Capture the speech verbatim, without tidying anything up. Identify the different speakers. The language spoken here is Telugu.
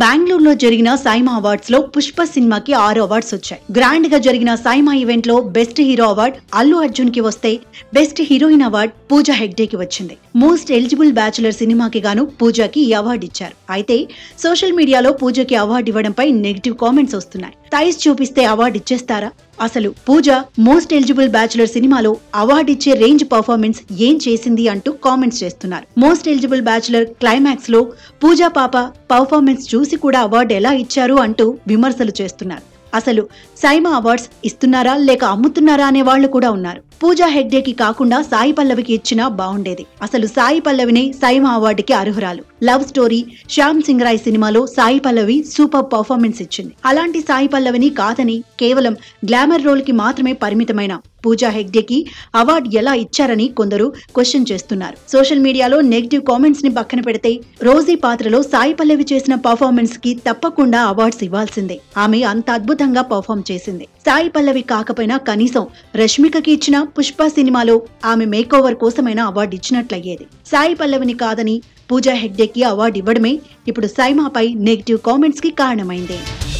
Speaker 1: బెంగళూరులో జరిగిన సైమా అవార్డ్స్ లో పుష్ప సినిమాకి ఆరు అవార్డ్స్ వచ్చాయి. గ్రాండ్ గా జరిగిన సైమా ఈవెంట్ లో best hero award Allu Arjun కి వస్తే బెస్ట్ హీరోయిన్ అవార్డ్ పూజా హెగ్డేకి వచ్చింది. మోస్ట్ ఎలిజిబుల్ బ్యాచులర్ సినిమాకి గాను పూజాకి ఈ అవార్డు ఇచ్చారు. అయితే సోషల్ మీడియాలో పూజకి అవార్డు ఇవ్వడంపై నెగిటివ్ కామెంట్స్ వస్తున్నాయి. థైస్ చూపిస్తే అవార్డు ఇచ్చేస్తారా? అసలు పూజ మోస్ట్ ఎలిజిబుల్ బ్యాచులర్ సినిమాలో అవార్డు ఇచ్చే రేంజ్ పర్ఫార్మెన్స్ ఏం చేసింది అంటూ కామెంట్స్ చేస్తున్నారు. మోస్ట్ ఎలిజిబుల్ బ్యాచులర్ క్లైమాక్స్ లో పూజా పాప పర్ఫార్మెన్స్ చూసి కూడా అవార్డు ఎలా ఇచ్చారు అంటూ విమర్శలు చేస్తున్నారు. అసలు సైమా అవార్డ్స్ ఇస్తున్నారా లేక అమ్ముతున్నారా అనే వాళ్ళు కూడా ఉన్నారు. పూజా హెగ్డేకి కాకుండా సాయి పల్లవికి ఇచ్చినా బాగుండేది. అసలు సాయి పల్లవినే సైమా అవార్డుకి అర్హురాలు. లవ్ స్టోరీ శ్యామ్ సింగ్ రాయ్ సినిమాలో సాయి పల్లవి సూపర్ పర్ఫార్మెన్స్ ఇచ్చింది. అలాంటి సాయి పల్లవిని కాదని కేవలం గ్లామర్ రోల్ కి మాత్రమే పరిమితమైన పూజా హెగ్డేకి అవార్డు ఎలా ఇచ్చారని కొందరు క్వశ్చన్ చేస్తున్నారు. సోషల్ మీడియాలో నెగిటివ్ కామెంట్స్ ని పక్కన పెడితే రోజీ పాత్రలో సాయి పల్లవి చేసిన పర్ఫార్మెన్స్ కి తప్పకుండా అవార్డ్స్ ఇవ్వాల్సిందే. ఆమె అంత అద్భుతంగా పర్ఫార్మ్ చేసింది. సాయి పల్లవి కాకపోయినా కనీసం రష్మికకి ఇచ్చిన పుష్ప సినిమాలో ఆమె మేక్ ఓవర్ కోసమైనా అవార్డు ఇచ్చినట్లయ్యేది. సాయి పల్లవిని కాదని పూజా హెగ్డేకి అవార్డు ఇవ్వడమే ఇప్పుడు సైమాపై నెగిటివ్ కామెంట్స్ కి కారణమైంది.